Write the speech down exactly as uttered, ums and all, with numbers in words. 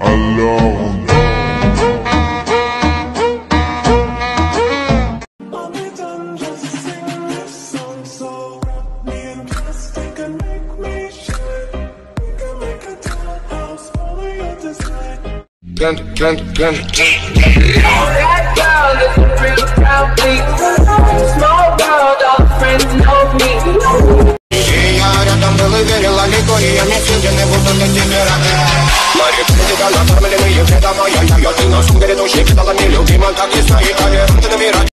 alone. Can, can, can. That girl is a real proud beat. Small world, all the friends know me. Я рядом был и верила легко, и я не сидел, не буду для тебя рад. Мои птицы накормленные, где-то моя я, ты на сумке души, кидала мне любима, как и свои, а я ты намирать.